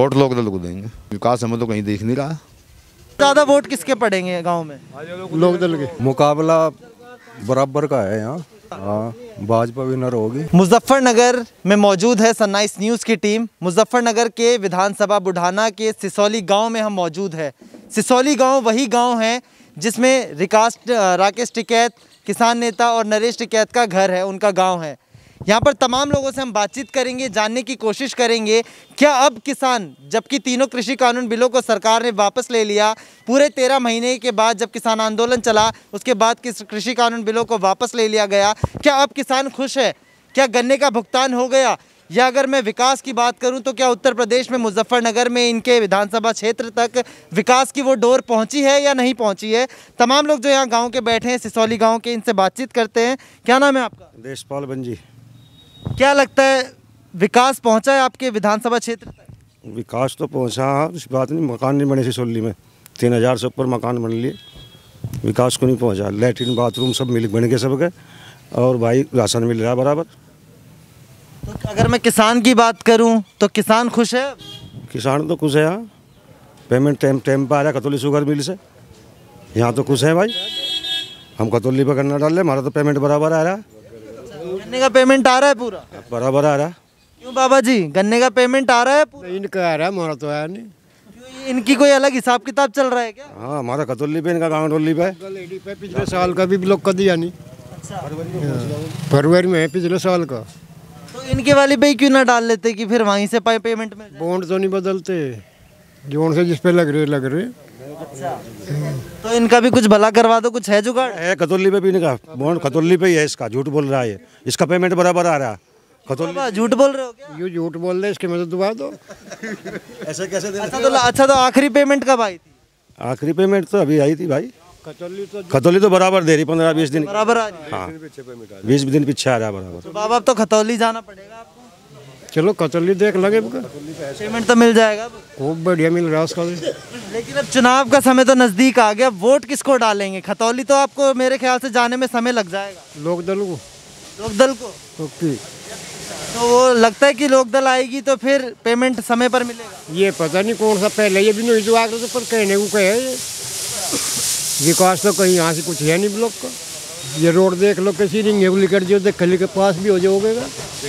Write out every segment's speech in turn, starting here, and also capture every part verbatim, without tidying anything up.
Vote लोग दल को देंगे। विकास हमें तो कहीं देख नहीं रहा। ज्यादा वोट किसके पड़ेंगे गांव में? लोक दल के। मुकाबला बराबर का है यहाँ। हाँ, भाजपा विनर होगी। मुजफ्फरनगर में मौजूद है सनराइज न्यूज़ की टीम। मुजफ्फरनगर के विधानसभा बुढ़ाना के सिसौली गांव में हम मौजूद है। सिसौली गांव वही गांव है जिसमें रिकास राकेश टिकैत, किसान नेता और नरेश टिकैत का घर है, उनका गांव है। यहाँ पर तमाम लोगों से हम बातचीत करेंगे, जानने की कोशिश करेंगे क्या अब किसान, जबकि तीनों कृषि कानून बिलों को सरकार ने वापस ले लिया, पूरे तेरह महीने के बाद जब किसान आंदोलन चला उसके बाद किस कृषि कानून बिलों को वापस ले लिया गया, क्या अब किसान खुश है? क्या गन्ने का भुगतान हो गया? या अगर मैं विकास की बात करूं तो क्या उत्तर प्रदेश में मुजफ्फरनगर में इनके विधानसभा क्षेत्र तक विकास की वो डोर पहुंची है या नहीं पहुंची है? तमाम लोग जो यहाँ गाँव के बैठे हैं, सिसौली गाँव के, इनसे बातचीत करते हैं। क्या नाम है आपका? देशपाल बंजी। क्या लगता है विकास पहुंचा है आपके विधानसभा क्षेत्र तक? विकास तो पहुंचा, उस बात नहीं, मकान नहीं बने सिसौली में। तीन हजार से ऊपर मकान बन लिए, विकास को नहीं पहुंचा। लैट्रिन बाथरूम सब मिल बन गए सबके, और भाई राशन मिल रहा बराबर। तो अगर मैं किसान की बात करूं तो किसान खुश है? किसान तो खुश है। यहाँ पेमेंट टाइम टाइम पर आ रहा है खतौली शुगर मिल से, यहाँ तो खुश है भाई। हम खतौली पर गन्ना डाल रहे, हमारा तो पेमेंट बराबर आ रहा है। गन्ने का पेमेंट आ रहा है पूरा बराबर आ रहा है। क्यों बाबा जी, गन्ने का पेमेंट आ रहा है पूरा? इनका आ रहा है, हमारा तो आया नहीं। क्यों, इनकी कोई अलग हिसाब किताब चल रहा है क्या? हाँ, हमारा खतौली पे, इनका गाँव डोली पे। पिछले साल का भी ब्लॉक का दिया नहीं। फरवरी में है पिछले साल का। तो इनके वाली पे क्यों ना डाल लेते कि फिर वहीं से पाए पेमेंट में? बॉन्ड तो नहीं बदलते, जोन से जिस पे लग रहे लग रहे। अच्छा, तो इनका भी कुछ भला करवा दो, कुछ है जुगाड़? है खतौली पे भी इनका बॉन्ड, खतौली पे ही है इसका। झूठ बोल रहा है, इसका पेमेंट बराबर आ रहा है। खतौली झूठ बोल रहे हो क्या? यू झूठ बोल रहे, इसके मदद दुआ दो। ऐसे कैसे दे? अच्छा तो अच्छा तो आखिरी पेमेंट कब आई थी? आखिरी पेमेंट तो अभी आई थी भाई। खतौली तो खतौली तो बराबर दे रही, पंद्रह बीस दिन बराबर आ रही है। हाँ, बीस दिन पीछे आ रहा है बराबर। तो बाबा अब तो खतौली जाना पड़ेगा आपको। चलो खतौली देख लगे, पेमेंट तो मिल जाएगा, खूब बढ़िया मिल रहा है उसका। लेकिन अब चुनाव का समय तो नजदीक आ गया, वोट किसको डालेंगे? खतौली तो आपको मेरे ख्याल से जाने में समय लग जाएगा। लोक दल को। लोक दल को? ओके। तो वो लगता है कि लोक दल आएगी तो फिर पेमेंट समय पर मिलेगा? ये पता नहीं कौन सा पहले, ये भी नहीं जो आगे तो पर कहने को कहे ये विकास तो कहीं यहाँ से कुछ है नहीं ब्लॉक का। ये रोड देख लो, किसी रिंग कर जो देख खली के पास भी हो जाओगे।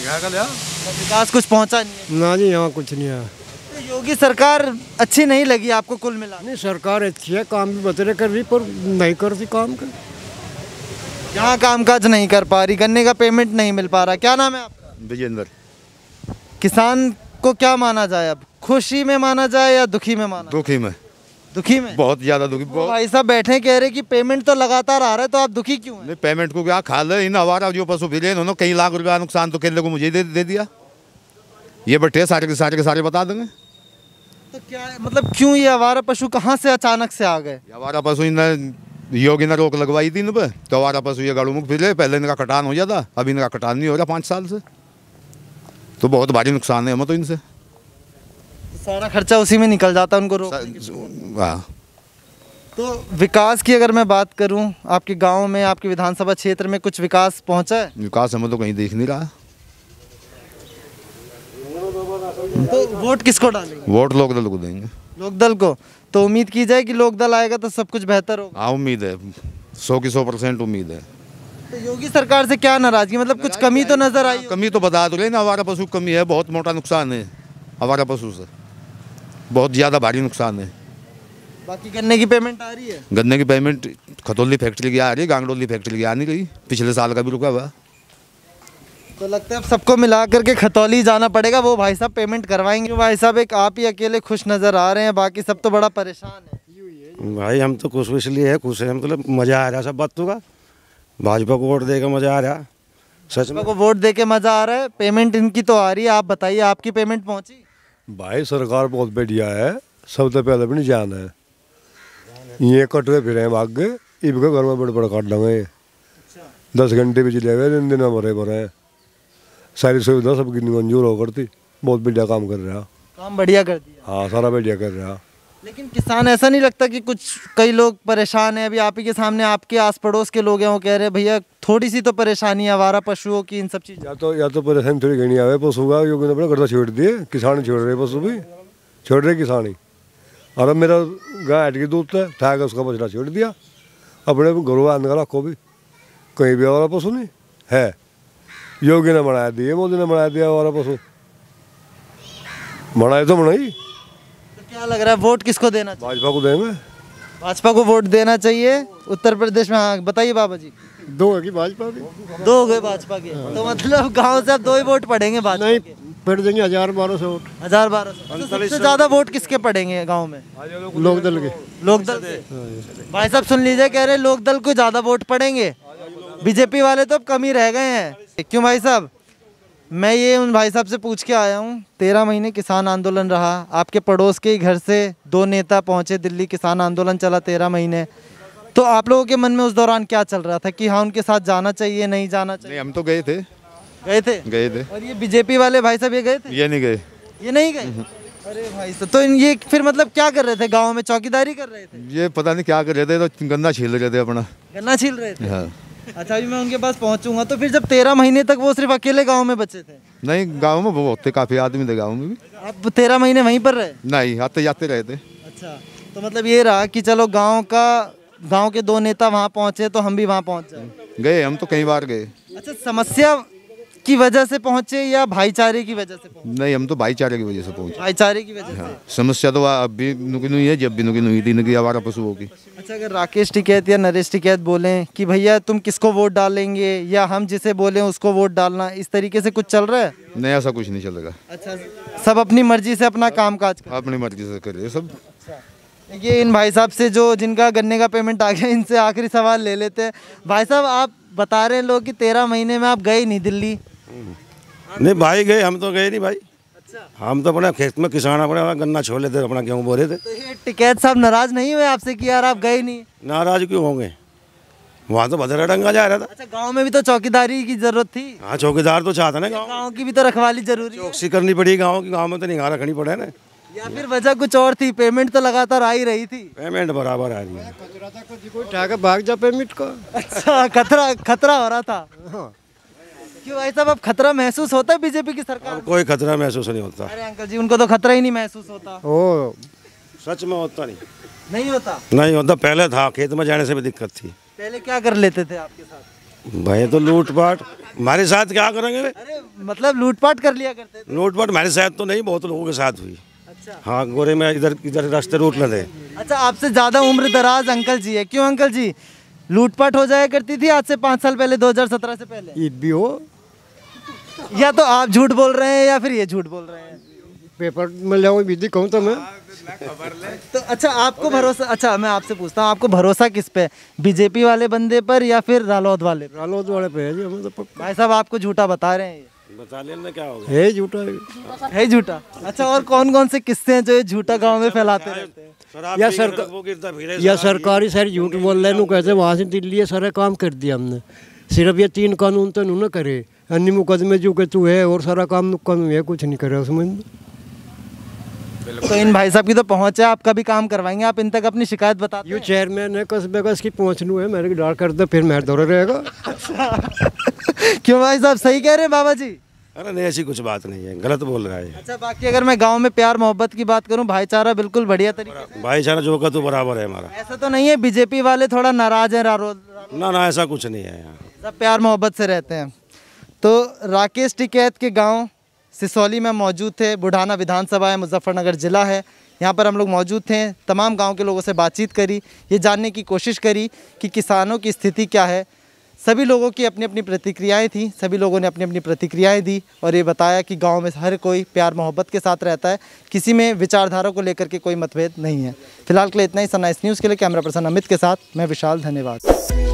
विकास कुछ पहुँचा नहीं है ना जी, यहाँ कुछ नहीं है। तो योगी सरकार अच्छी नहीं लगी आपको कुल मिला? नहीं, सरकार अच्छी है, काम भी बतरे कर रही, पर नहीं करती काम कर। यहाँ कामकाज नहीं कर पा रही, गन्ने का पेमेंट नहीं मिल पा रहा। क्या नाम है आपका? विजेंद्र। किसान को क्या माना जाए अब, खुशी में माना जाए या दुखी में माना? दुखी में। दुखी में? बहुत ज्यादा दुखी। बहुत। भाई साहब बैठे कह रहे कि पेमेंट तो लगातार आ रहा है, तो आप दुखी क्यों हैं? नहीं, पेमेंट को क्या खा ले, इन हमारा जो पशु फिरे इन्होंने कई लाख रुपया नुकसान तो केले को मुझे दे, दे दिया। ये बैठे सारे के सारे के सारे बता देंगे। तो क्या है, मतलब क्यों ये आवारा पशु कहाँ से अचानक से आ गए? हमारा पशु इन योगी ने रोक लगवाई थी इन पे, तो हमारा पशु ये गाड़ू मुख फिरे। पहले इनका कटान हो जाता, अभी इनका कटान नहीं हो रहा पाँच साल से। तो बहुत भारी नुकसान है हमें तो इनसे। सारा खर्चा उसी में निकल जाता उनको रोक। हाँ। तो विकास की अगर मैं बात करूं, आपके गांव में, आपके विधानसभा क्षेत्र में कुछ विकास पहुंचा है? विकास हमें तो कहीं देख नहीं रहा। तो वोट किसको डालेंगे? वोट लोक दल को देंगे। लोक दल को? तो उम्मीद की जाए कि लोक दल आएगा तो सब कुछ बेहतर होगा। हाँ, उम्मीद है, सौ की सौ परसेंट उम्मीद है। तो योगी सरकार से क्या नाराजगी, मतलब कुछ कमी तो नजर आई? कमी तो बता दो रहे ना, हमारा पशु कमी है, बहुत मोटा नुकसान है हमारा पशु से, बहुत ज़्यादा भारी नुकसान है। बाकी गन्ने की पेमेंट आ रही है? गन्ने की पेमेंट खतौली फैक्ट्री की आ रही है, गांगडोली फैक्ट्री की आ नहीं रही, पिछले साल का भी रुका हुआ। तो लगता है अब सबको मिला करके खतौली जाना पड़ेगा, वो भाई साहब पेमेंट करवाएंगे। भाई साहब एक आप ही अकेले खुश नज़र आ रहे हैं, बाकी सब तो बड़ा परेशान है। भाई हम तो खुश इसलिए है, खुश है मतलब मज़ा आ रहा है सब बातों का। भाजपा को वोट देकर मज़ा आ रहा, सच में को वोट दे के मज़ा आ रहा है। पेमेंट इनकी तो आ रही है, आप बताइए आपकी पेमेंट पहुँची? भाई सरकार बहुत बढ़िया है, सबसे पहले भी नहीं जाना है। ये कटवे फिर आगे इबके घर में बड़े बड़े काट लेंगे। दस घंटे बिजली हुए, दिन दिन भरे भरे, सारी सुविधा सबकी मंजूर हो करती। बहुत बढ़िया काम कर रहा, काम बढ़िया कर दिया। हाँ, सारा बढ़िया कर रहा। लेकिन किसान, ऐसा नहीं लगता कि कुछ कई लोग परेशान हैं? अभी आप ही के सामने आपके आस पड़ोस के लोग हैं, वो कह रहे हैं भैया थोड़ी सी तो परेशानी है आवारा पशुओं की, इन सब चीज़। या तो या तो परेशानी थोड़ी घनी आवे पशु का, क्योंकि अपना गर्दा छोड़ दिए, किसान छोड़ रहे पशु भी, छोड़ रहे किसान ही। और अब मेरा गाय हट की दूध है, ठा के उसका बछड़ा छोड़ दिया, अपने घरों आने का रखो भी, कहीं भी हमारा पशु नहीं है। योगी ने बनाया दिए, मोदी ने बनाया दिया हमारा पशु, बनाए तो बनाई। तो क्या लग रहा है वोट किसको देना चाहिए? भाजपा को देंगे। भाजपा को वोट देना चाहिए उत्तर प्रदेश में। हाँ बताइए बाबा जी। दो है कि भाजपा की? दो हो गए भाजपा के, तो मतलब गांव से अब दो ही वोट पड़ेंगे भाजपा नहीं, के? पड़ जाएंगे हजार बारह सौ वोट हजार बारह सौ। तो सबसे ज्यादा वोट किसके पड़ेंगे गांव में? लोकदल के। लोकदल के। भाई साहब सुन लीजिए, कह रहे लोकदल को ज्यादा वोट पड़ेंगे, बीजेपी वाले तो अब कम ही रह गए हैं। क्यों भाई साहब? मैं ये उन भाई साहब से पूछ के आया हूँ, तेरह महीने किसान आंदोलन रहा, आपके पड़ोस के ही घर से दो नेता पहुंचे दिल्ली, किसान आंदोलन चला तेरह महीने, तो आप लोगों के मन में उस दौरान क्या चल रहा था कि हाँ उनके साथ जाना चाहिए, नहीं जाना चाहिए? नहीं, हम तो गए थे। गए थे? गए थे। और ये बीजेपी वाले भाई साहब ये गए थे? ये नहीं गए। ये नहीं गए? अरे भाई साहब, तो ये फिर मतलब क्या कर रहे थे गाँव में? चौकीदारी कर रहे थे? ये पता नहीं क्या कर रहे थे, तो गन्ना छील रहे थे अपना। गन्ना छील रहे थे? हाँ। अच्छा, अभी मैं उनके पास पहुंचूंगा। तो फिर जब तेरह महीने तक वो सिर्फ अकेले गांव में बचे थे? नहीं, गांव में बहुत थे, काफी आदमी थे गांव में भी। आप तेरह महीने वहीं पर रहे? नहीं, आते जाते रहे थे। अच्छा, तो मतलब ये रहा कि चलो गांव का गांव के दो नेता वहां पहुंचे तो हम भी वहां पहुंच जाए। गए, हम तो कई बार गए। अच्छा, समस्या की वजह से पहुंचे या भाईचारे की वजह से पहुंचे? नहीं, हम तो भाईचारे की वजह से पहुंचे। भाईचारे की वजह से। समस्या तो अब भी नुकी हुई है, जब भी नुकी हुई थी, इनकी आवारा पशुओं की। अच्छा, अगर राकेश टिकैत या नरेश टिकैत बोलें कि भैया तुम किसको वोट डालेंगे या हम जिसे बोलें उसको वोट डालना, इस तरीके से कुछ चल रहा है? नहीं, ऐसा कुछ नहीं चलेगा। अच्छा, सब अपनी मर्जी से अपना काम काज कर? अपनी मर्जी से कर रहे सब। ये इन भाई साहब से जो जिनका गन्ने का पेमेंट आ गया, इनसे आखिरी सवाल ले लेते हैं। भाई साहब, आप बता रहे हैं लोग कि तेरह महीने में आप गए नहीं दिल्ली? नहीं भाई, गए हम तो गए नहीं भाई। अच्छा। हम तो अपने खेत में किसान अपना गन्ना छोड़ लेते, अपना गेहूँ बो रहे थे। तो ये टिकैत साहब नाराज नहीं हुए आपसे कि यार आप गए नहीं? नाराज क्यों होंगे, वहाँ तो भदरा डंगा जा रहा था। अच्छा, गांव में भी तो चौकीदारी की जरूरत थी। हाँ, चौकीदार तो चाहता ना, गाँव गांव की भी तो रखवाली जरूरी है। चौकसी करनी पड़ी गाँव की, गाँव में तो निगाह रखनी पड़े ना। या फिर वजह कुछ और थी? पेमेंट तो लगातार आ ही रही थी। पेमेंट बराबर आ रही है। उठा के भाग जा पेमेंट का। अच्छा, खतरा खतरा हो रहा था। क्यों भाई साहब, अब खतरा महसूस होता है बीजेपी की सरकार? अब कोई खतरा महसूस नहीं होता। अरे अंकल जी, उनको तो खतरा ही नहीं महसूस होता। ओ, सच में होता नहीं। नहीं होता? नहीं होता, पहले था, खेत में जाने से भी दिक्कत थी। पहले क्या कर लेते थे आपके साथ? भाई तो लूटपाट, हमारे साथ क्या करेंगे? अरे मतलब लूटपाट कर लिया करते थे? लूटपाट हमारे साथ तो नहीं, बहुत लोगों के साथ हुई। अच्छा। हाँ, गोरे में इधर इधर रास्ते रूट न थे। अच्छा, आपसे ज्यादा उम्र दराज अंकल जी है। क्यों अंकल जी, लूटपाट हो जाया करती थी आज से पाँच साल पहले, दो हजार सत्रह से पहले? ईद भी हो, या तो आप झूठ बोल रहे हैं या फिर ये झूठ बोल रहे हैं। पेपर में ले विधि कहूँ तो मैं। तो अच्छा, आपको भरोसा, अच्छा मैं आपसे पूछता हूँ, आपको भरोसा किस पे, बीजेपी वाले बंदे पर या फिर रालोद वाले पर? रालोद वाले पे है जी, हमें तो पक्का। भाई साहब, आपको झूठा बता रहे हैं ये? बता लेना क्या होगा, है झूठा है झूठा। अच्छा, और कौन कौन से किस्से हैं जो ये झूठा गांव में फैलाते रहते हैं? या सरकार या सरकारी सारे झूठ बोल रहे हैं, कहते वहाँ से दिल्ली ये सारा काम कर दिया हमने, सिर्फ ये तीन कानून तो उन्होंने करे, अन्य मुकदमे जो कि तू है और सारा काम कानून है, कुछ नहीं करे उसमें। तो इन भाई साहब की तो पहुँच है, आपका भी काम करवाएंगे, आप इन तक अपनी शिकायत बताते ये चेयरमैन है कस्बे का, इसकी पहुँच लूँ है, मेरे को डाल कर दे, फिर मेरे दौरे रहेगा। क्यों भाई साहब, सही कह रहे हैं बाबा जी? अरे नहीं, ऐसी कुछ बात नहीं है, गलत बोल रहा है। अच्छा, बाकी अगर मैं गांव में प्यार मोहब्बत की बात करूं, भाईचारा बिल्कुल बढ़िया तरीके से? भाईचारा जो का तो बराबर है हमारा। ऐसा तो नहीं है बीजेपी वाले थोड़ा नाराज हैं रारो? ना ना, ऐसा कुछ नहीं है यहाँ, सब प्यार मोहब्बत से रहते हैं। तो राकेश टिकैत के गांव सिसौली में मौजूद थे, बुढ़ाना विधानसभा है, मुजफ्फरनगर ज़िला है, यहाँ पर हम लोग मौजूद थे, तमाम गांव के लोगों से बातचीत करी, ये जानने की कोशिश करी कि किसानों की स्थिति क्या है। सभी लोगों की अपनी अपनी प्रतिक्रियाएं थी, सभी लोगों ने अपनी अपनी प्रतिक्रियाएं दी और ये बताया कि गांव में हर कोई प्यार मोहब्बत के साथ रहता है, किसी में विचारधारा को लेकर के कोई मतभेद नहीं है। फिलहाल के लिए इतना ही। सनराइज न्यूज़ के लिए कैमरा पर्सन अमित के साथ मैं विशाल, धन्यवाद।